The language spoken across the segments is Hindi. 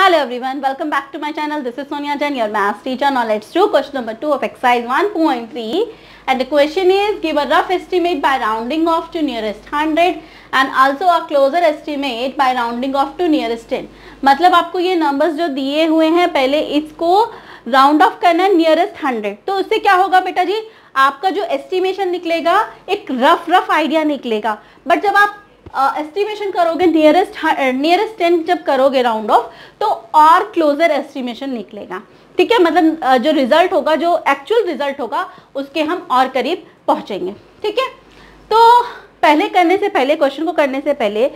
Hello everyone, welcome back to my channel. This is Sonia Jain, your maths teacher. Now let's do question number 2 of exercise 1.3 and the question is give a rough estimate by rounding off to nearest 100 and also a closer estimate by rounding off to nearest 10. मतलब आपको ये नंबर्स जो दिए हुए हैं पहले इसको राउंड ऑफ करना है नियरेस्ट 100. तो उससे क्या होगा बेटा जी, आपका जो एस्टिमेशन निकलेगा एक रफ आइडिया निकलेगा. बट जब आप एस्टिमेशन करोगे नियरेस्ट 10 जब करोगे राउंड ऑफ तो और क्लोजर एस्टिमेशन निकलेगा. ठीक है, मतलब जो रिजल्ट होगा, जो एक्चुअल रिजल्ट होगा उसके हम और करीब पहुंचेंगे. ठीक है, तो क्वेश्चन को करने से पहले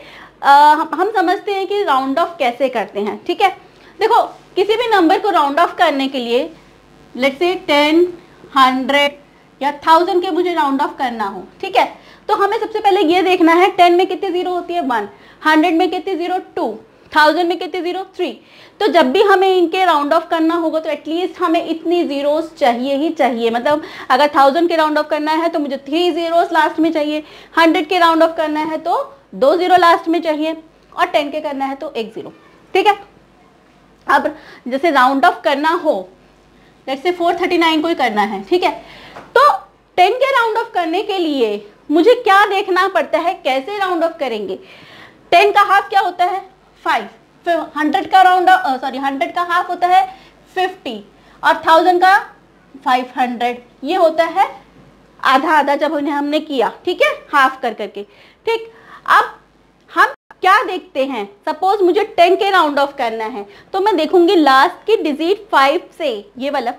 हम समझते हैं कि राउंड ऑफ कैसे करते हैं. ठीक है, देखो किसी भी नंबर को राउंड ऑफ करने के लिए लेट्स से 10, 100 या 1000 के मुझे राउंड ऑफ करना हो. ठीक है, तो हमें सबसे पहले ये देखना है 10 में कितनी जीरो होती है 1, 100 में कितनी जीरो 2, 1000 में कितनी जीरो 3. तो जब भी हमें इनके राउंड ऑफ करना होगा तो एटलीस्ट हमें इतनी जीरोस चाहिए ही चाहिए. मतलब अगर 1000 के राउंड ऑफ करना है तो मुझे 3 जीरोस लास्ट में चाहिए, 100 के राउंड ऑफ करना है तो 2 जीरो लास्ट में चाहिए और 10 के करना है तो 1 जीरो. ठीक है, अब जैसे राउंड ऑफ करना हो जैसे 439 को ही करना है. ठीक है, तो 10 के राउंड ऑफ करने के लिए मुझे क्या देखना पड़ता है, कैसे राउंड ऑफ करेंगे. 10 का हाफ क्या होता है 5, 100 का हाफ होता है 50 और 1000 का 500. ये होता है आधा आधा जब हमने किया. ठीक है, हाफ कर करके. ठीक, अब हम क्या देखते हैं, सपोज मुझे 10 के राउंड ऑफ करना है तो मैं देखूंगी लास्ट की डिजिट 5 से, ये वाला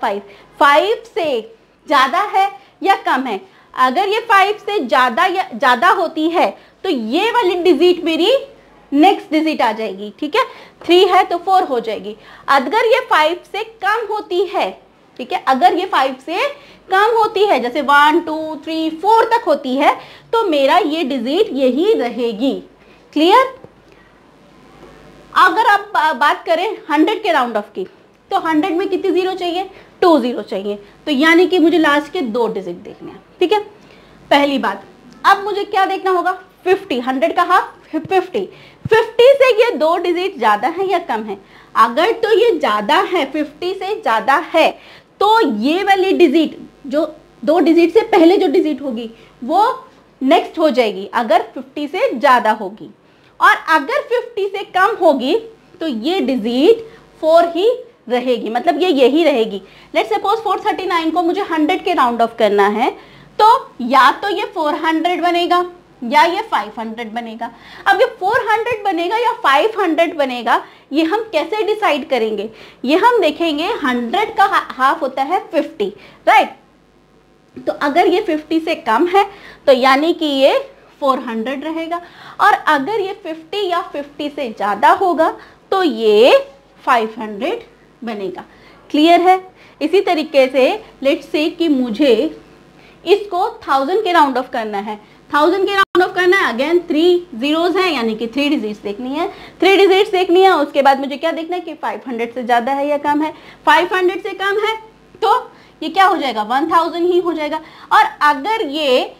5 से ज्यादा है या कम है. अगर ये 5 से ज्यादा होती है तो ये वाली डिजिट मेरी नेक्स्ट डिजिट आ जाएगी. ठीक है, 3 है तो 4 हो जाएगी. अगर ये 5 से कम होती है, ठीक है, अगर ये 5 से कम होती है जैसे 1, 2, 3, 4 तक होती है तो मेरा ये डिजिट यही रहेगी. क्लियर. अगर आप बात करें 100 के राउंड ऑफ की तो 100 में कितनी जीरो चाहिए 2 जीरो चाहिए. तो यानी कि मुझे लास्ट के 2 डिजिट देखने हैं. ठीक है, पहली बात. अब मुझे क्या देखना होगा 50, 100 का हाफ 50 से ये 2 डिजिट ज्यादा है या कम है. अगर तो ये ज्यादा है 50 से ज्यादा है तो ये वाली डिजिट जो 2 डिजिट से पहले जो डिजिट होगी वो नेक्स्ट हो जाएगी अगर 50 से ज्यादा होगी. और अगर 50 से कम होगी तो ये डिजिट 4 ही रहेगी, मतलब ये यही रहेगी. लेट्स सपोज 439 को मुझे 100 के राउंड ऑफ करना है तो या तो ये 400 बनेगा या ये 500 बनेगा. अब ये 400 बनेगा या 500 बनेगा ये हम कैसे डिसाइड करेंगे, ये हम देखेंगे 100 का हाफ होता है 50, राइट. तो अगर ये 50 से कम है तो यानी कि ये 400 रहेगा और अगर ये 50 या 50 से ज्यादा होगा तो ये 500 बनेगा. क्लियर है. इसी तरीके से लेट्स से कि मुझे इसको 1000 के राउंड ऑफ करना है. 1000 के राउंड ऑफ करना है, अगेन 3 जीरोस हैं यानी कि 3 डिजिट्स देखनी है. 3 डिजिट्स देखनी है. उसके बाद मुझे क्या देखना है कि 500 से ज्यादा है या कम है. 500 से कम है तो ये क्या हो जाएगा 1000 ही हो जाएगा. और अगर ये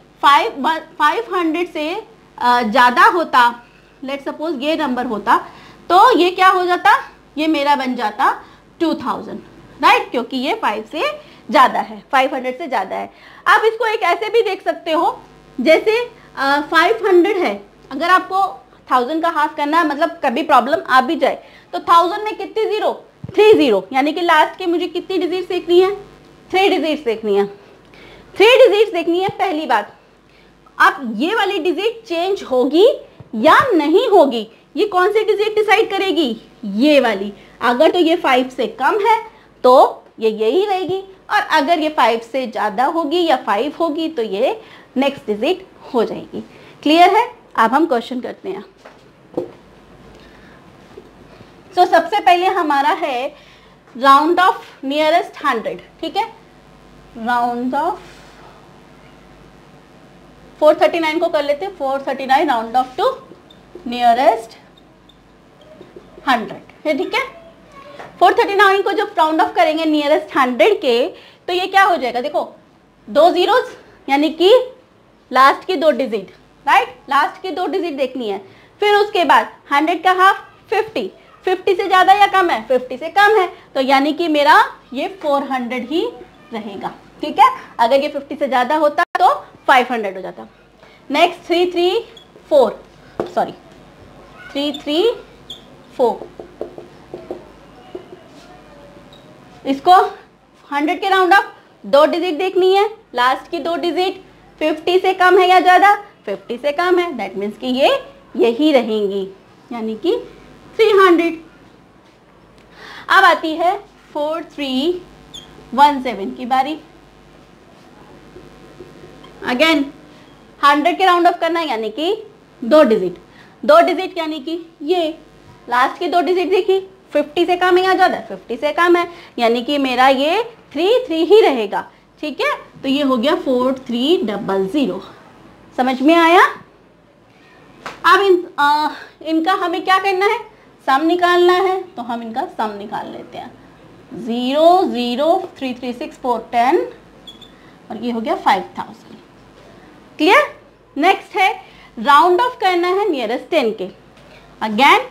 500 से ज्यादा होता, लेट्स सपोज ये नंबर होता तो ये क्या हो जाता, ये मेरा बन जाता 2000, राइट, क्योंकि ये 5 से ज्यादा है, 500 से ज्यादा है. आप इसको एक ऐसे भी देख सकते हो जैसे 500 है, अगर आपको 1000 का हाफ करना है, मतलब कभी प्रॉब्लम आ भी जाए तो 1000 में कितनी जीरो 3 जीरो, यानी कि लास्ट के मुझे कितनी डिजिट देखनी है 3 डिजिट देखनी है. 3 डिजिट देखनी है. पहली बात, अब ये वाली डिजिट चेंज होगी या नहीं होगी, ये कौन सी डिजिट डिसाइड करेगी, ये वाली. अगर तो ये 5 से कम है तो ये यही रहेगी और अगर ये 5 से ज्यादा होगी या 5 होगी तो ये नेक्स्ट डिजिट हो जाएगी. क्लियर है. अब हम क्वेश्चन करते हैं. तो सबसे पहले हमारा है राउंड ऑफ नियरेस्ट 100. ठीक है, राउंड ऑफ 439 को कर लेते हैं. 439 राउंड ऑफ टू नियरेस्ट 100 है. ठीक है, 439 को जब राउंड ऑफ करेंगे नियरेस्ट 100 के तो ये क्या हो जाएगा, देखो 2 जीरोस यानी कि लास्ट की 2 डिजिट, राइट, लास्ट की 2 डिजिट देखनी है. फिर उसके बाद 100 का हाफ 50, 50 से ज़्यादा या कम है? 50 से कम है, तो यानी कि मेरा ये 400 ही रहेगा। ठीक है, अगर ये 50 से ज़्यादा होता तो 500 हो जाता। नेक्स्ट 334, इसको 100 के राउंड ऑफ 2 डिजिट देखनी है, लास्ट की 2 डिजिट 50 से कम है या ज़्यादा? 50 से कम है, दैट मीन्स कि ये यही रहेंगी, यानी कि 300। अब आती है 4317 की बारी। अगेन 100 के राउंड ऑफ करना है, यानी कि 2 डिजिट यानी कि ये लास्ट की 2 डिजिट देखी, 50 से कम है या ज़्यादा? 50 से कम है, यानी कि मेरा ये 3 ही रहेगा। ठीक है, तो ये हो गया 4300। समझ में आया? अब इनका हमें क्या करना है? सम निकालना है, तो हम इनका सम निकाल लेते हैं। 0 0 3 3 6 4 10 और ये हो गया 5000। क्लियर? नेक्स्ट है राउंड ऑफ करना है नियरेस्ट 10 के। Again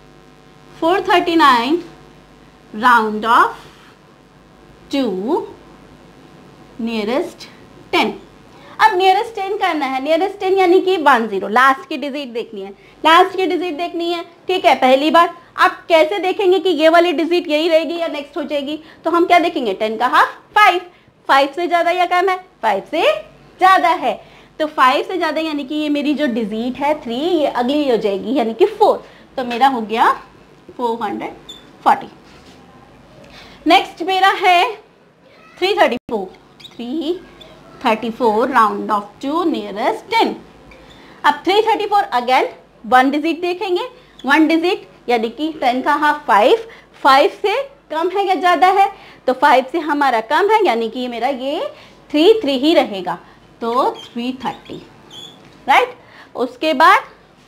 439 round off to nearest 10। अब नियरेस्ट 10 करना है, नियरेस्ट 10 यानी कि 10, लास्ट की डिजिट देखनी है, ठीक है। पहली बार आप कैसे देखेंगे कि ये वाली डिजिट यही रहेगी या नेक्स्ट हो जाएगी? तो हम क्या देखेंगे? 10 का हाफ 5 से ज़्यादा या कम है? 5 से ज़्यादा है, तो 5 से ज़्यादा यानी कि ये मेरी जो डिजिट है 3, ये अगली हो जाएगी यानी कि 4, तो मेरा हो गया 440। नेक्स्ट मेरा है 334 राउंड ऑफ टू नियरेस्ट 10। अब 334 अगेन 1 डिजिट देखेंगे, 1 डिजिट यानी कि 10 का हाफ 5 से कम है या ज़्यादा है? तो 5 से हमारा कम है, यानी कि मेरा ये 3 ही रहेगा, तो 330, राइट। उसके बाद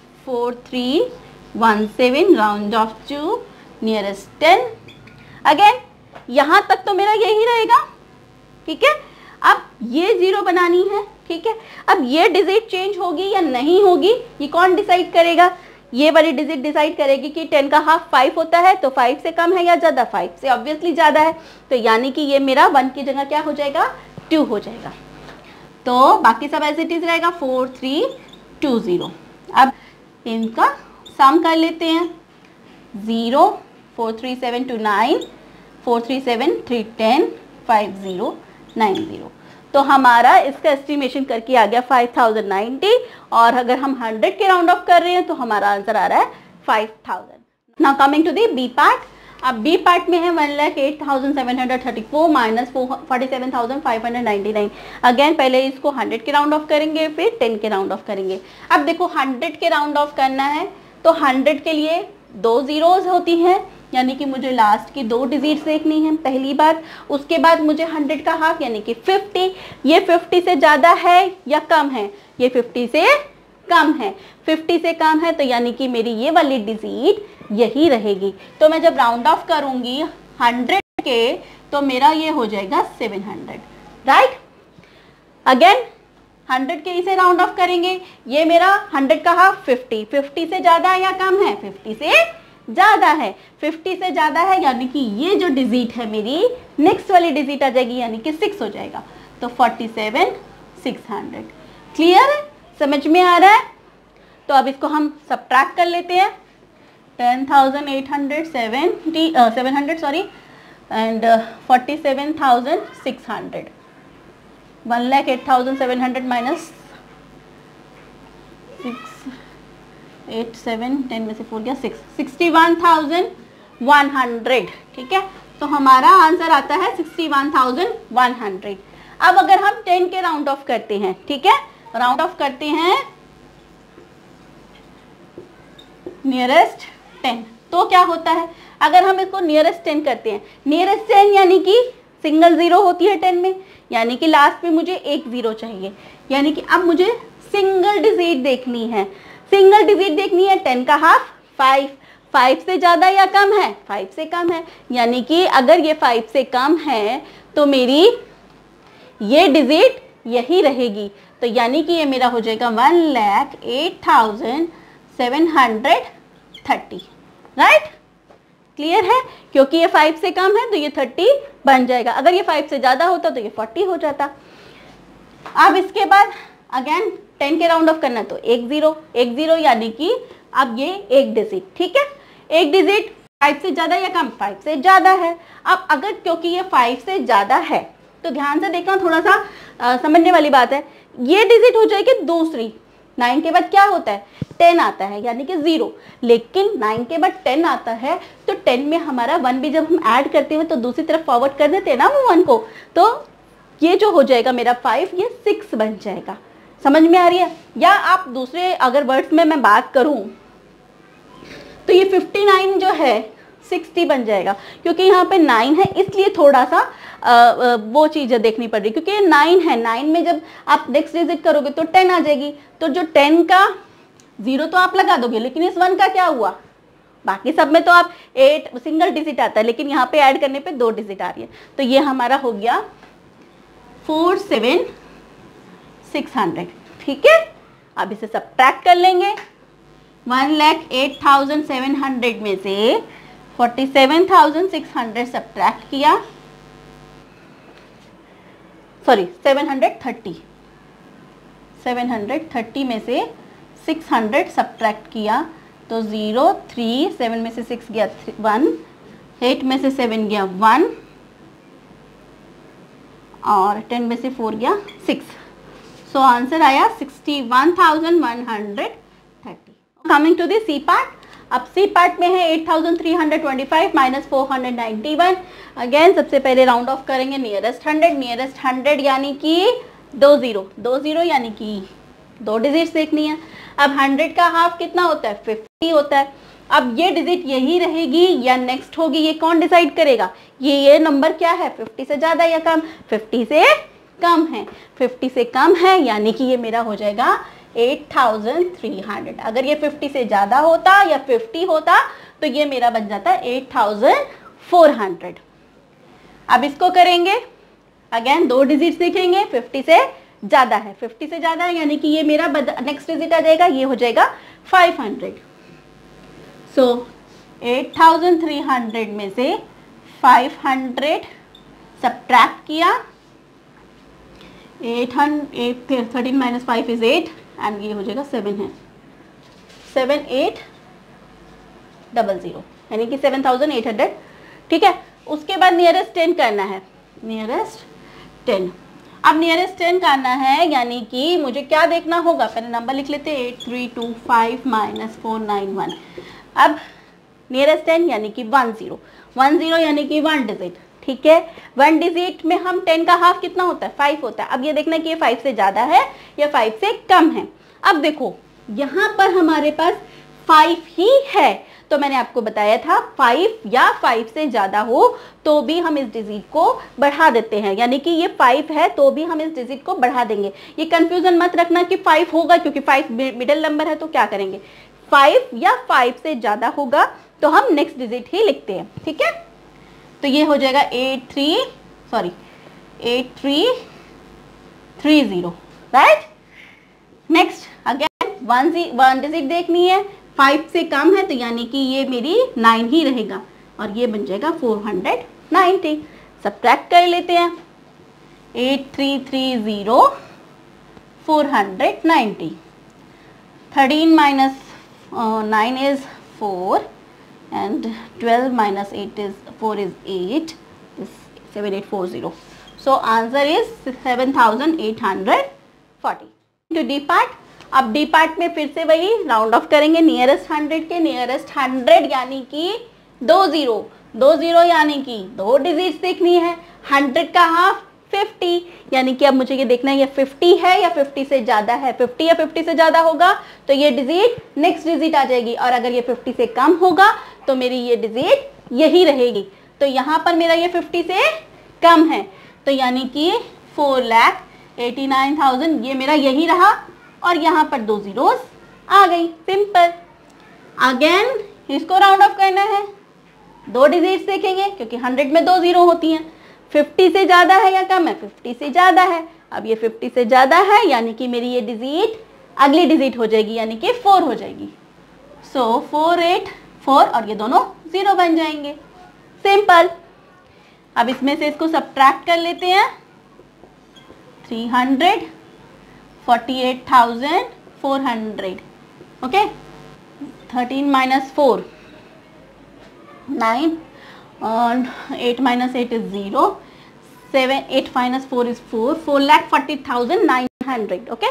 4317 round off to nearest 10। Again यहाँ तक तो मेरा यही रहेगा, ठीक है। अब ये 0 बनानी है, ठीक है। अब ये डिजिट चेंज होगी या नहीं होगी, ये कौन डिसाइड करेगा? ये वाली डिजिट डिसाइड करेगी कि 10 का हाफ 5 होता है, तो 5 से कम है या ज़्यादा? 5 से ऑब्वियसली ज़्यादा है, तो यानी कि ये मेरा 1 की जगह क्या हो जाएगा? 2 हो जाएगा। तो बाकी सब एज इट इज रहेगा 4320। अब इनका सम कर लेते हैं। 0 43729 437 310 5090। तो हमारा इसका एस्टिमेशन करके आ गया 5090, और अगर हम 100 के राउंड ऑफ कर रहे हैं तो हमारा आंसर आ रहा है 5000। Now coming to the B part. अब बी पार्ट में है 1,08,734 माइनस 47,599। अगेन पहले इसको 100 के राउंड ऑफ करेंगे, फिर 10 के राउंड ऑफ करेंगे। अब देखो 100 के राउंड ऑफ करना है तो 100 के लिए 2 जीरोज होती हैं, यानी कि मुझे लास्ट की 2 डिजिट्स देखनी है पहली बार। उसके बाद मुझे 100 का हाफ यानी कि 50, ये 50 से ज़्यादा है या कम है? ये 50 से कम है, 50 से कम है, तो यानी कि मेरी ये वाली डिजिट यही रहेगी। तो मैं जब राउंड ऑफ करूंगी 100 के, तो मेरा ये हो जाएगा 700, राइट। अगेन 100 के इसे राउंड ऑफ करेंगे, ये मेरा 100 का हाफ 50 से ज़्यादा है या कम है? 50 से ज़्यादा है, 50 से ज़्यादा है, यानी कि ये जो डिजिट है मेरी नेक्स्ट वाली डिजिट आ जाएगी, यानी कि 6 हो जाएगा, तो 47600। क्लियर है? समझ में आ रहा है? तो अब इसको हम सबट्रैक्ट कर लेते हैं। 10,870 एंड 47,600। 1,08,700 माइनस 6 8 7 10 में से 4 गया 6, 61,100। ठीक है, तो हमारा आंसर आता है 61,100। अब अगर हम 10 के राउंड ऑफ करते हैं, ठीक है, राउंड ऑफ करते हैं नियरेस्ट 10, तो क्या होता है? अगर हम इसको नियरेस्ट 10 करते हैं, नियरेस्ट 10 यानी कि सिंगल जीरो होती है 10 में, यानी कि लास्ट में मुझे एक जीरो चाहिए, यानी कि अब मुझे सिंगल डिजिट देखनी है। सिंगल डिजिट देखनी है 10 का हाफ 5 से ज़्यादा या कम है? 5 से कम है, यानी कि अगर ये 5 से कम है तो मेरी ये डिजिट यही रहेगी, तो यानी कि ये मेरा हो जाएगा 1,08,730, राइट। क्लियर है? क्योंकि ये 5 से कम है तो ये 30 बन जाएगा, अगर ये 5 से ज़्यादा होता तो ये 40 हो जाता। अब इसके बाद अगेन 10 के राउंड ऑफ करना तो एक जीरो यानी कि अब ये एक डिजिट, ठीक है, एक डिजिट 5 से ज़्यादा या कम, 5 से ज़्यादा है। अब अगर क्योंकि ये 5 से ज़्यादा है तो ध्यान से देखना, थोड़ा सा समझने वाली बात है, ये डिजिट हो जाएगी दूसरी। 9 के बाद क्या होता है, 10 आता है यानी कि 0, लेकिन 9 के बाद 10 आता है तो 10 में हमारा 1 भी जब हम ऐड करते हैं तो दूसरी तरफ फॉरवर्ड कर देते हैं ना वो 1 को, तो ये जो हो जाएगा मेरा 5, ये 6 बन जाएगा। समझ में आ रही है? या आप दूसरे अगर वर्ड्स में मैं बात करूं तो ये 59 जो है 60 बन जाएगा, क्योंकि यहाँ पे 9 है इसलिए थोड़ा सा वो चीज़ देखनी पड़ रही, क्योंकि ये 9 है, 9 में जब आप नेक्स्ट डिजिट करोगे तो 10 आ जाएगी, तो जो 10 का 0 तो आप लगा दोगे, लेकिन इस 1 का क्या हुआ, बाकी सब में तो आप 8 सिंगल डिजिट आता है, लेकिन यहाँ पे ऐड करने पे 2 डिजिट आ रही है, तो ये हमारा हो गया 47,600, ठीक है। अब इसे सब्ट्रैक्ट कर लेंगे, 1,08,700 में से 47,600 सब्ट्रैक्ट किया, सॉरी 730 में से 600 सब्ट्रैक्ट किया तो 0, 3, 7 में से 6 गया 1, 8 में से 7 गया 1 और 10 में से 4 गया 6, सो आंसर आया 61,130। Coming to the C part, अब सी पार्ट में है 8,325 माइनस 491। अगेन सबसे पहले राउंड ऑफ करेंगे नियरेस्ट 100 यानी कि 20 यानी कि 2 डिजिट्स देखनी है। अब 100 का हाफ कितना होता है, 50 होता है। अब ये डिजिट यही रहेगी या नेक्स्ट होगी, ये कौन डिसाइड करेगा, ये नंबर क्या है, 50 से ज़्यादा या कम, 50 से कम है, 50 से कम है यानी कि ये मेरा हो जाएगा 8,300। अगर ये 50 से ज़्यादा होता या 50 होता तो ये मेरा बन जाता 8,400। अब इसको करेंगे, अगेन 2 डिजिट्स देखेंगे, 50 से ज़्यादा है, 50 से ज़्यादा है यानी कि ये मेरा नेक्स्ट डिजिट आ जाएगा, ये हो जाएगा 500। सो 8,300 में से 500 सब्ट्रैक्ट किया, 13 माइनस 5 इज 8 एंड ये हो जाएगा 7 है, 7800 यानी कि 7,800, ठीक है। उसके बाद नियरेस्ट 10 करना है, नियरेस्ट 10। अब नियरेस्ट 10 करना है यानी कि मुझे क्या देखना होगा, पहले नंबर लिख लेते हैं 8325 माइनस 491। अब नियरेस्ट 10 यानी कि 10 यानी कि 1 डिजिट, ठीक है। 1 डिजिट में हम 10 का हाफ कितना होता है, 5 होता है। अब ये देखना कि ये 5 से ज़्यादा है या 5 से कम है। अब देखो यहाँ पर हमारे पास 5 ही है, तो मैंने आपको बताया था 5 या 5 से ज़्यादा हो तो भी हम इस डिजिट को बढ़ा देते हैं, यानी कि ये 5 है तो भी हम इस डिजिट को बढ़ा देंगे। ये कंफ्यूजन मत रखना कि 5 होगा, क्योंकि 5 मिडिल नंबर है तो क्या करेंगे, 5 या 5 से ज़्यादा होगा तो हम नेक्स्ट डिजिट ही लिखते हैं, ठीक है। तो ये हो जाएगा 8330, राइट। नेक्स्ट अगेन 1 डिजिट देखनी है, 5 से कम है तो यानी कि ये मेरी 9 ही रहेगा और ये बन जाएगा 490। सब्ट्रैक्ट कर लेते हैं, 8330 490, 13 minus 9 is 4 and 12 minus 8 is 4 is 8, is 7840. So answer is 7,840. To D part, अब D part में फिर से वही राउंड ऑफ करेंगे नियरेस्ट 100 के, नियरेस्ट 100 यानी कि 20 यानी कि 2 डिजिट्स देखनी है। 100 का हाफ 50 यानी कि अब मुझे ये देखना है ये 50 है या 50 से ज़्यादा है। 50 या 50 से ज़्यादा होगा तो ये डिजिट नेक्स्ट डिजिट आ जाएगी, और अगर ये 50 से कम होगा तो मेरी ये डिजिट यही रहेगी। तो यहाँ पर मेरा ये 50 से कम है तो यानी कि 4,89,000 ये मेरा यही रहा, और यहाँ पर 2 जीरोस आ गई, सिंपल। अगेन इसको राउंड ऑफ करना है, 2 डिजिट्स देखेंगे क्योंकि 100 में 2 जीरो होती हैं। 50 से ज़्यादा है या कम है, 50 से ज़्यादा है। अब ये 50 से ज़्यादा है यानी कि मेरी ये डिजिट अगली डिजिट हो जाएगी यानी कि 4 हो जाएगी। सो 4 और ये दोनों 0 बन जाएंगे। सिंपल। अब इसमें से इसको सब्ट्रैक्ट कर लेते हैं। 300, 48,400, ओके। 13 - 4 9 और 8 - 8 is 0, 7 8 - 4 is 4, 4,40,900, ओके।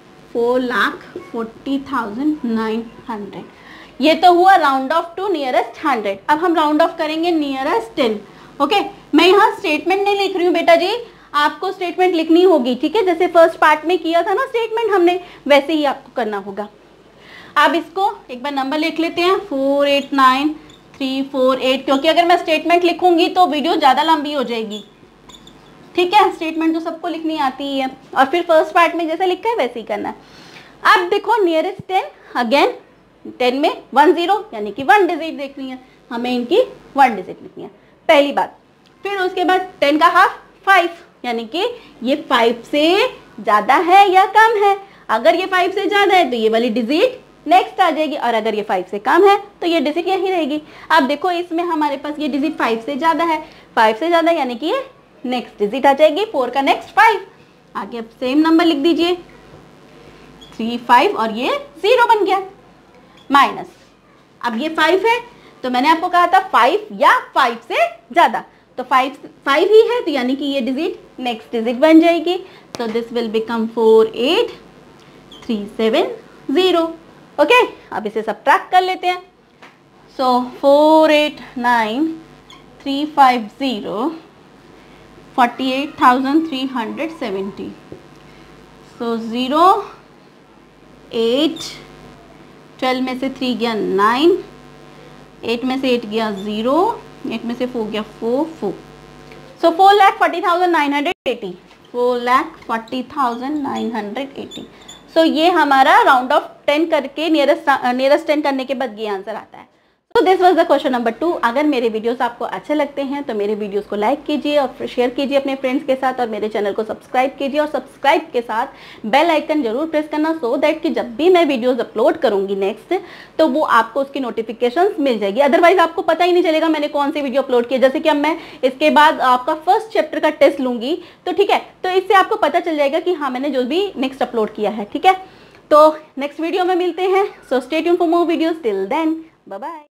4,40,900। ये तो हुआ राउंड ऑफ टू नियरेस्ट 100। अब हम राउंड ऑफ करेंगे नियरेस्ट 10, ओके। मैं यहाँ स्टेटमेंट नहीं लिख रही हूँ बेटा जी, आपको स्टेटमेंट लिखनी होगी, ठीक है। जैसे फर्स्ट पार्ट में किया था ना स्टेटमेंट हमने, वैसे ही आपको करना होगा। अब इसको एक बार नंबर लिख लेते हैं, 489,348, क्योंकि अगर मैं स्टेटमेंट लिखूंगी तो वीडियो ज़्यादा लंबी हो जाएगी, ठीक है। स्टेटमेंट तो सबको लिखनी आती ही है, और फिर फर्स्ट पार्ट में जैसे लिखा है वैसे ही करना है। अब देखो नियरेस्ट 10, अगेन 10 में 1 0 यानी कि 1 डिजिट देखनी है हमें, इनकी 1 डिजिट लिखनी है, पहली बात। फिर उसके बाद 10 का हाफ 5, यानी कि ये 5 से ज़्यादा है या कम है। अगर ये 5 से ज़्यादा है तो ये वाली डिजिट नेक्स्ट आ जाएगी, और अगर ये 5 से कम है तो ये डिजिट यही रहेगी। अब देखो इसमें हमारे पास ये डिजिट 5 से ज़्यादा है, 5 से ज़्यादा यानी कि ये नेक्स्ट डिजिट आ जाएगी, 4 का नेक्स्ट 5। आगे अब सेम नंबर लिख दीजिए, 3 5 और ये 0 बन गया, माइनस। अब ये 5 है तो मैंने आपको कहा था 5 या 5 से ज़्यादा, तो 5 ही है तो यानी कि ये डिजिट नेक्स्ट डिजिट बन जाएगी। तो दिस विल बिकम 48,370, ओके। अब इसे सब्ट्रैक्ट कर लेते हैं। सो 489,350 48,370। सो 0 8 12 में से 3 गया 9, 8 में से 8 गया 0, 8 में से 4 गया 4 4। सो 4,40,980, 4,40,980। सो ये हमारा राउंड ऑफ 10 करके नियरेस्ट 10 करने के बाद ये आंसर आता है। तो this was the question number 2। अगर मेरे वीडियोस आपको अच्छे लगते हैं तो मेरे वीडियोस को लाइक कीजिए और शेयर कीजिए अपने फ्रेंड्स के साथ, और मेरे चैनल को सब्सक्राइब कीजिए, और सब्सक्राइब के साथ बेल आइकन जरूर प्रेस करना, सो दैट कि जब भी मैं वीडियोस अपलोड करूंगी नेक्स्ट, तो वो आपको उसकी नोटिफिकेशंस मिल जाएगी। अदरवाइज आपको पता ही नहीं चलेगा मैंने कौन सी वीडियो अपलोड की है। जैसे कि अब मैं इसके बाद आपका फर्स्ट चैप्टर का टेस्ट लूंगी, तो ठीक है, तो इससे आपको पता चल जाएगा कि हाँ मैंने जो भी नेक्स्ट अपलोड किया है, ठीक है। तो नेक्स्ट वीडियो में मिलते हैं। So stay tuned for more videos, till then bye bye.